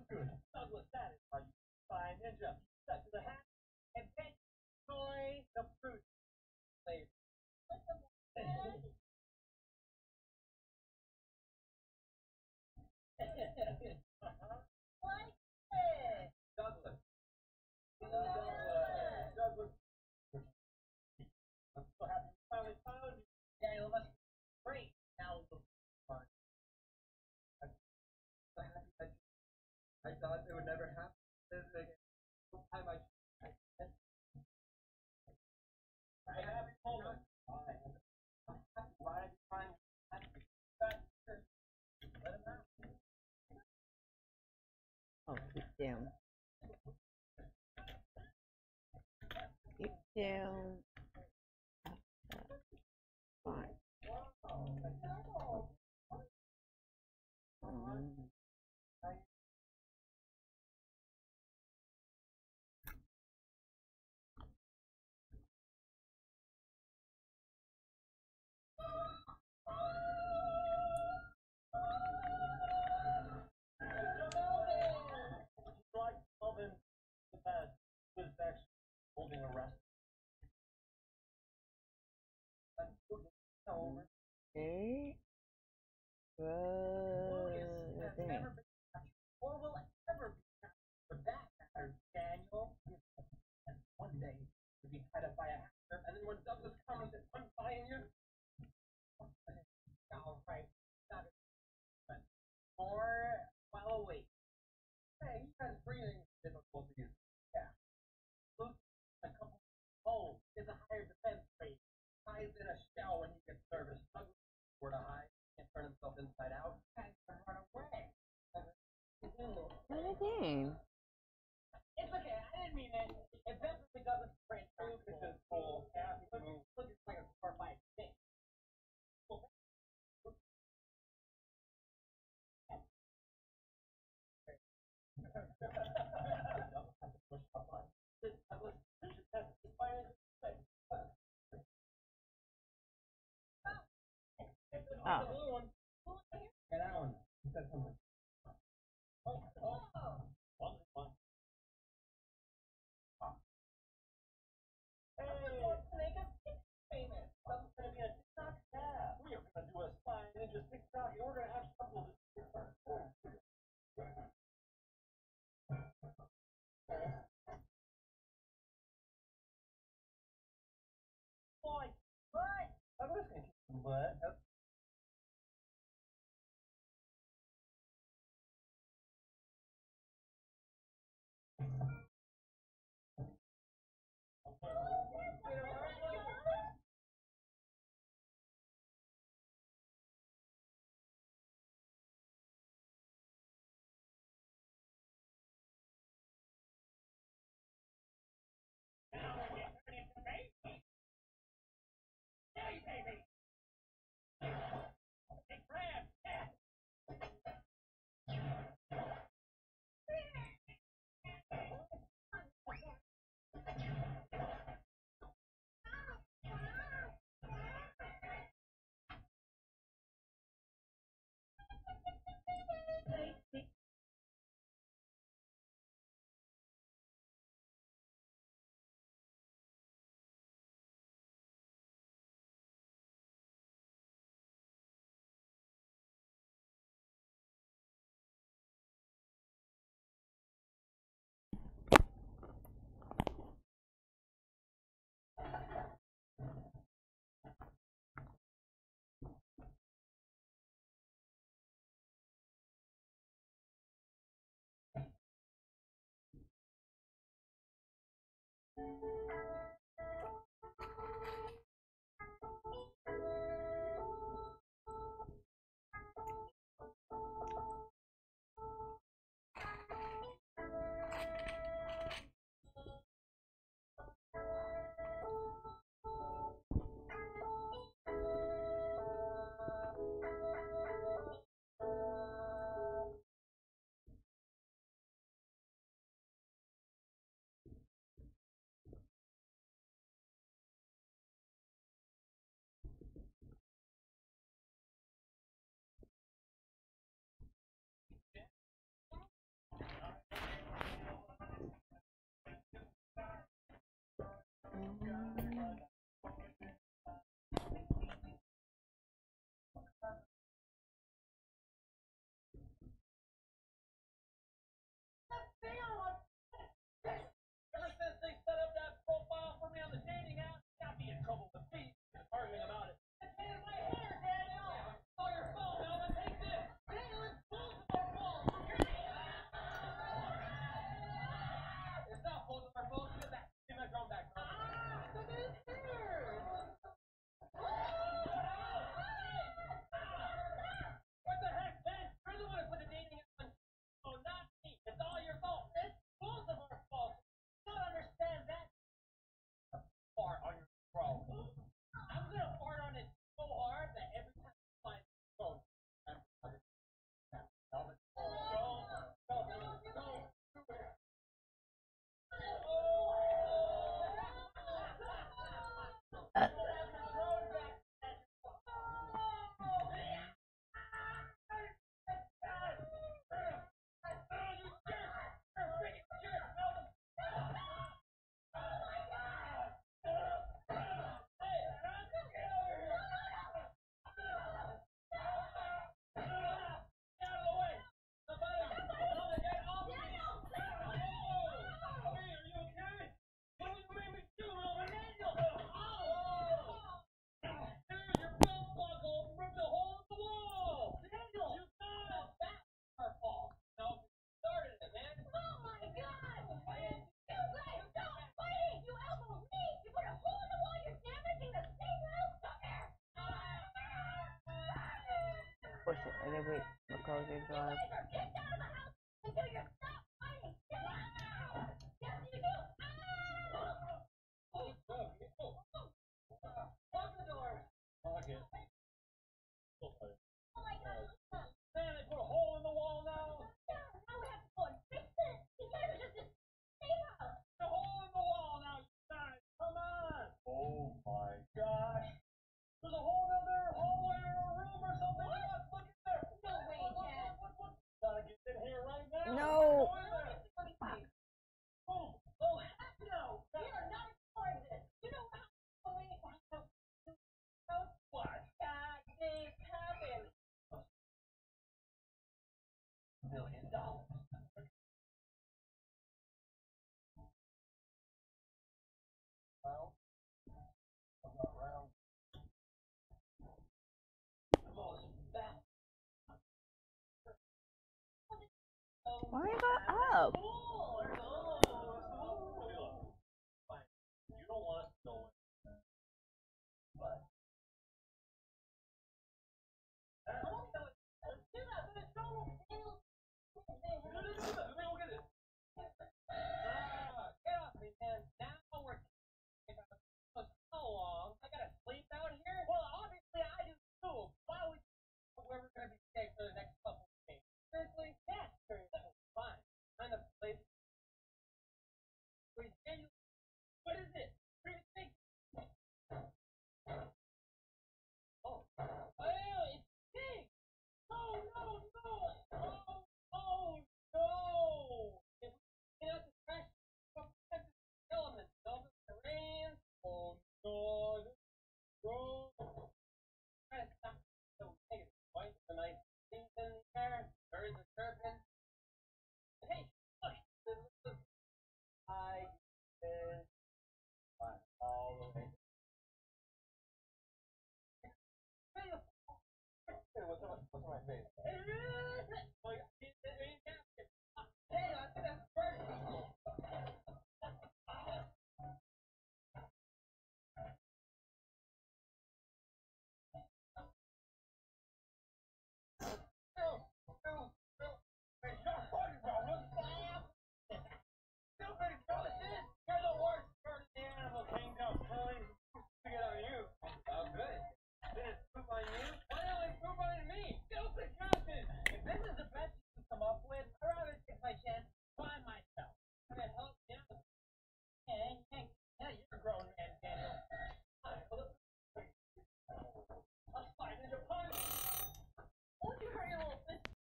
Good. Douglas, that is how you spy a ninja. Stuck to the hat and then enjoy the fruit flavor. Like it. Douglas. Douglas. I'm so happy we finally found you. Daniel must be great. Now the fun. I'm so happy that I thought it would never happen. Time I have told us. Why are you trying to let him out? Oh, keep down. Keep down. Fine. Like Melvin, the bad was actually holding a rest. Okay. Good Has thing. never been captured, or will ever be captured for that matter, Daniel. And one day you'll be tied up by a hacker, and then when Douglas comes and untying you, all right, got it. Or while awake. Hey, he has breathing difficulties. Yeah. Luke, a couple holes, gets a higher defense rate, hides in a shell when he gets nervous. Douglas where to hide, can't turn himself inside out, and run away. Good thing. It's okay, I didn't mean it. It definitely doesn't print Luke is cool. Yeah, Luke is like a horrified thing. Oh. Yeah, that one. He said something. Hey, let's make us famous. Something's gonna be a TikTok. Yeah. We are gonna do a Spy Ninja TikTok, and we're gonna have trouble with this. Boy, what? I'm just gonna kick some butt. Hey, baby. Hey, Brad. Yeah. a little bit because it's like. No. Why you got up?